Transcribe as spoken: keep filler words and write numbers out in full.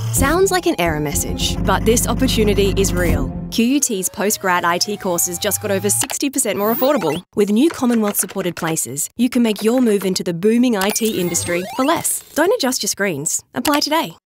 Sounds like an error message, but this opportunity is real. Q U T's post-grad I T courses just got over sixty percent more affordable. With new Commonwealth-supported places, you can make your move into the booming I T industry for less. Don't adjust your screens. Apply today.